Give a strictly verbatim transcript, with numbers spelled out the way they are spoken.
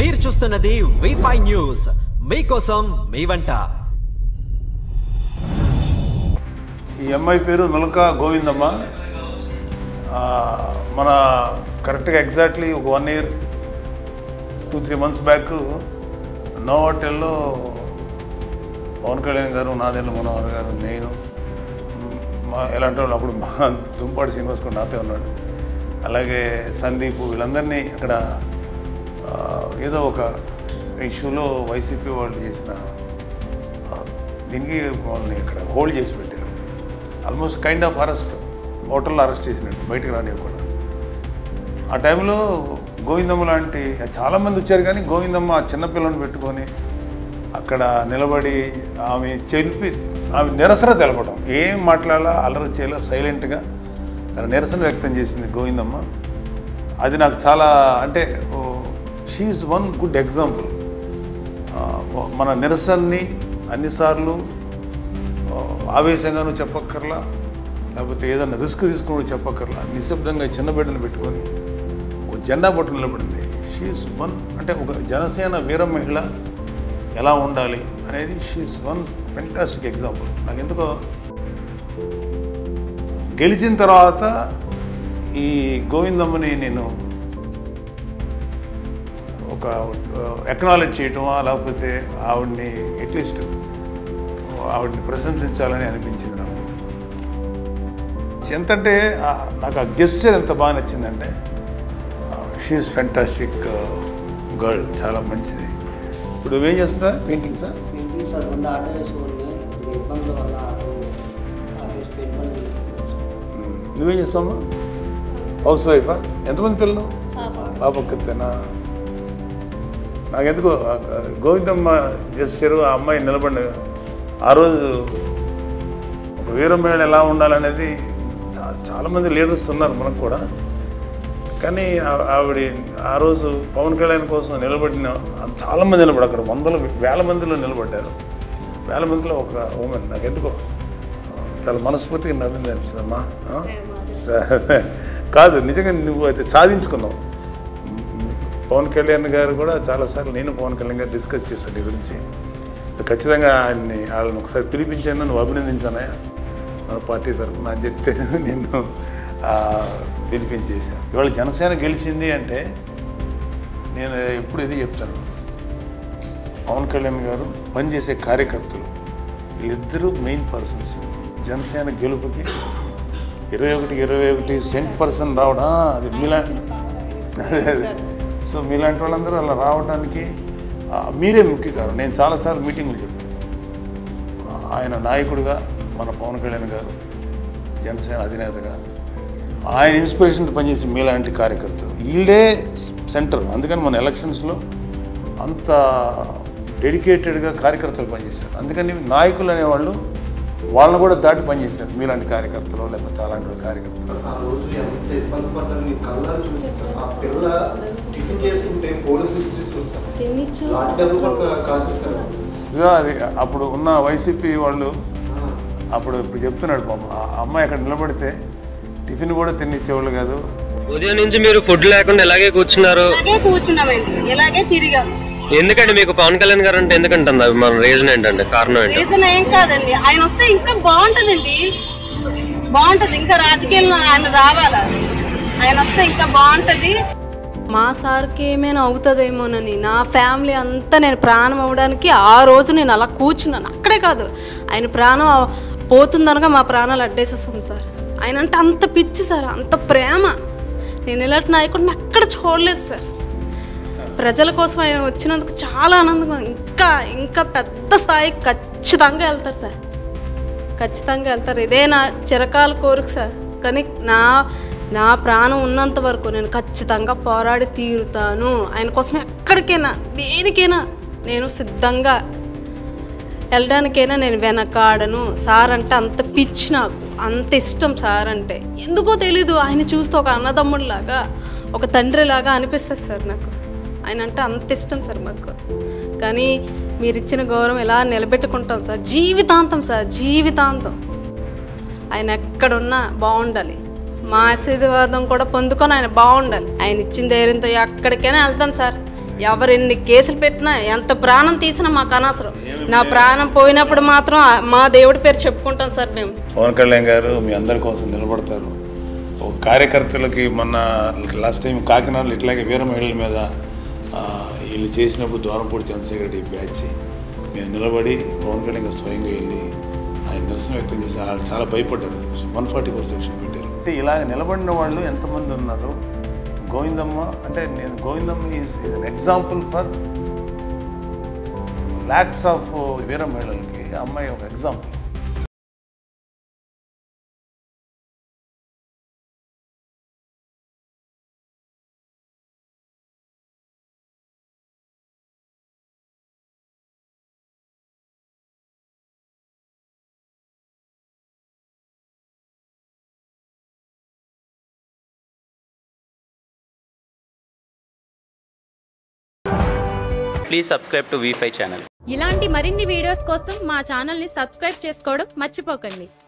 మీరు చూస్తున్నది V five news, మీకోసం మీ వంట. ఈ అమ్మాయి పేరు నులక గోవిందమ్మ. మన కరెక్ట్గా ఎగ్జాక్ట్లీ ఒక one year two three months back no హోటల్లో పవన్ కళ్యాణ్ గారు, నాదెండ్ల మనోహర్ గారు, నేను మా ఎలాంటి వాళ్ళు అప్పుడు మా దుంపాడు శ్రీనివాస్ కూడా నాతో ఉన్నాడు, అలాగే సందీప్, వీళ్ళందరినీ అక్కడ ఏదో ఒక ఇష్యూలో వైసీపీ వాళ్ళు చేసిన దీనికి వాళ్ళని ఇక్కడ హోల్డ్ చేసి పెట్టారు. ఆల్మోస్ట్ కైండ్ ఆఫ్ అరెస్ట్, హోటల్లో అరెస్ట్ చేసినట్టు, బయటకు రానివ్వకుండా. ఆ టైంలో గోవిందమ్మ లాంటి చాలామంది వచ్చారు, కానీ గోవిందమ్మ చిన్నపిల్లని పెట్టుకొని అక్కడ నిలబడి ఆమె చెల్పి ఆమె నిరసన తెలపడం, ఏం మాట్లాడాలా అల్లరి చేయాలా సైలెంట్గా తన నిరసన వ్యక్తం చేసింది గోవిందమ్మ. అది నాకు చాలా, అంటే షీఈస్ వన్ గుడ్ ఎగ్జాంపుల్. మన నిరసనని అన్నిసార్లు ఆవేశంగానూ చెప్పక్కర్లా, లేకపోతే ఏదన్నా రిస్క్ తీసుకుని చెప్పక్కర్లా, నిశ్శబ్దంగా చిన్న బిడ్డను పెట్టుకొని ఒక జెండా పట్టు నిలబడింది. షీఈస్ వన్, అంటే ఒక జనసేన వీర మహిళ ఎలా ఉండాలి అనేది షీఈస్ వన్ ఫెంటాస్టిక్ ఎగ్జాంపుల్. నాకు ఎందుకో గెలిచిన తర్వాత ఈ గోవిందమ్మని నేను ఒక ఎక్నాలెడ్జ్ చేయటమా, లేకపోతే ఆవిడ్ని అట్లీస్ట్ ఆవిడ్ని ప్రశంసించాలని అనిపించింది నాకు. ఎంతంటే నాకు ఆ గెస్చర్ ఎంత బాగా నచ్చిందంటే, షీఈస్ ఫెంటాస్టిక్ గర్ల్, చాలా మంచిది. ఇప్పుడు నువ్వేం చేస్తున్నా? Painting sir? నువ్వేం చేస్తావమ్మా? హౌస్ వైఫా? ఎంతమంది పిల్లలు? పాప ఒక్కతేనా? నాకెందుకు గోవిందమ్మ చేసారు, ఆ అమ్మాయి నిలబడి ఆ రోజు ఒక వీర మహిళ ఎలా ఉండాలనేది చాలామంది లీడర్స్ ఉన్నారు మనకు కూడా, కానీ ఆవిడ ఆ రోజు పవన్ కళ్యాణ్ కోసం నిలబడిన చాలామంది నిలబడి, అక్కడ వందల వేల మందిలో నిలబడ్డారు. వేల మందిలో ఒక ఉమెన్. నాకు ఎందుకో చాలా మనస్ఫూర్తిగా నవ్వింది అనిపిస్తుందమ్మా. కాదు, నిజంగా నువ్వు అయితే సాధించుకున్నావు. పవన్ కళ్యాణ్ గారు కూడా చాలాసార్లు నేను పవన్ కళ్యాణ్ గారు డిస్కస్ చేశాను ఈ గురించి. ఖచ్చితంగా ఆయన్ని వాళ్ళని ఒకసారి పిలిపించాను, నువ్వు అభినందించానయా మన పార్టీ తరఫున అని చెప్తే నేను పిలిపించేసాను. ఇవాళ జనసేన గెలిచింది అంటే నేను ఎప్పుడు ఇది చెప్తాను, పవన్ కళ్యాణ్ గారు పనిచేసే కార్యకర్తలు వీళ్ళిద్దరూ మెయిన్ పర్సన్స్. జనసేన గెలుపుకి ఇరవై ఒకటి ఇరవై ఒకటి సెంట్ పర్సన్ రావడం అది మీలాంటి, సో మీలాంటి వాళ్ళందరూ అలా రావడానికి మీరే ముఖ్య కారణం. నేను చాలాసార్లు మీటింగులు చెప్పాను, ఆయన నాయకుడిగా మన పవన్ కళ్యాణ్ గారు జనసేన అధినేతగా ఆయన ఇన్స్పిరేషన్తో పనిచేసి మీలాంటి కార్యకర్తలు వీళ్ళే సెంటర్. అందుకని మన ఎలక్షన్స్లో అంత డెడికేటెడ్గా కార్యకర్తలు పనిచేశారు. అందుకని నాయకులు అనేవాళ్ళు వాళ్ళని కూడా దాటి పనిచేశారు, మీలాంటి కార్యకర్తలు లేకపోతే అలాంటి కార్యకర్తలు. అది అప్పుడు ఉన్న వైసీపీ వాళ్ళు అప్పుడు ఇప్పుడు చెప్తున్నాడు, పాపం ఆ అమ్మాయి అక్కడ నిలబడితే టిఫిన్ కూడా తినిచ్చేవాళ్ళు కాదు. ఉదయం నుంచి మీరు ఫుడ్ లేకుండా ఎలాగే కూర్చున్నారు? ఎందుకంటే మీకు పవన్ కళ్యాణ్ గారు అంటే ఎందుకంటుంది మన రీజన్ ఏంటంటే కారణం ఏంటి? రీజన్ ఏం కాదండి, ఆయన వస్తే ఇంకా బాగుంటదండి, బాగుంటది. ఇంకా రాజకీయాల్లో ఆయన రావాలా, ఆయన వస్తే ఇంకా బాగుంటది. మా సార్కి ఏమైనా అవుతుందేమోనని నా ఫ్యామిలీ అంతా నేను ప్రాణం అవ్వడానికి ఆ రోజు నేను అలా కూర్చున్నాను. అక్కడే కాదు, ఆయన ప్రాణం పోతుందనగా మా ప్రాణాలు అడ్డేసేస్తాం సార్. ఆయన అంటే అంత పిచ్చి సార్, అంత ప్రేమ. నేను ఇలాంటి నాయకుడిని అక్కడ చూడలేదు సార్. ప్రజల కోసం ఆయన వచ్చినందుకు చాలా ఆనందంగా, ఇంకా ఇంకా పెద్ద స్థాయికి ఖచ్చితంగా వెళ్తారు సార్, ఖచ్చితంగా వెళ్తారు. ఇదే నా చిరకాల కోరిక సార్. కానీ నా నా ప్రాణం ఉన్నంత వరకు నేను ఖచ్చితంగా పోరాడి తీరుతాను. ఆయన కోసం ఎక్కడికైనా దేనికైనా నేను సిద్ధంగా వెళ్ళడానికైనా నేను వెనకాడను. సార్ అంటే అంత పిచ్చి, నాకు అంత ఇష్టం సార్ అంటే. ఎందుకో తెలీదు, ఆయన చూస్తే ఒక అన్నదమ్ముడిలాగా, ఒక తండ్రిలాగా అనిపిస్తుంది సార్ నాకు. ఆయన అంటే అంత ఇష్టం సార్ మాకు. కానీ మీరు ఇచ్చిన గౌరవం ఎలా నిలబెట్టుకుంటాం సార్, జీవితాంతం సార్, జీవితాంతం. ఆయన ఎక్కడున్నా బాగుండాలి, మా ఆశీర్వాదం కూడా పొందుకొని ఆయన బాగుండాలి. ఆయన ఇచ్చిన ధైర్యంతో ఎక్కడికైనా వెళ్తాం సార్. ఎవరెన్ని కేసులు పెట్టినా ఎంత ప్రాణం తీసినా మాకు అనవసరం. నా ప్రాణం పోయినప్పుడు మాత్రం మా దేవుడి పేరు చెప్పుకుంటాం సార్ మేము. పవన్ కళ్యాణ్ గారు మీ అందరి కోసం నిలబడతారు. ఒక కార్యకర్తలకి మొన్న లాస్ట్ టైం కాకినాడలో ఇట్లాగే వీర మహిళల మీద వీళ్ళు చేసినప్పుడు ద్వారంపూడి చంద్రశేఖర్ రెడ్డి బ్యాచ్ మేము నిలబడి పవన్ కళ్యాణ్ గారు స్వయంగా వెళ్ళి ఆయన నిరసన వ్యక్తం చేసి చాలా భయపడ్డారు. వన్ ఫార్టీ ఫోర్ సెక్షన్ పెట్టారు. అంటే ఇలాగ నిలబడిన వాళ్ళు ఎంతమంది ఉన్నారు. గోవిందమ్మ అంటే నేను Govindamma is an example for lakhs of వీర మహిళలకి అమ్మాయి ఒక example. Please subscribe to V five channel. ఇలాంటి మరిన్ని వీడియోస్ కోసం మా ఛానల్ని సబ్స్క్రైబ్ చేసుకోవడం మర్చిపోకండి.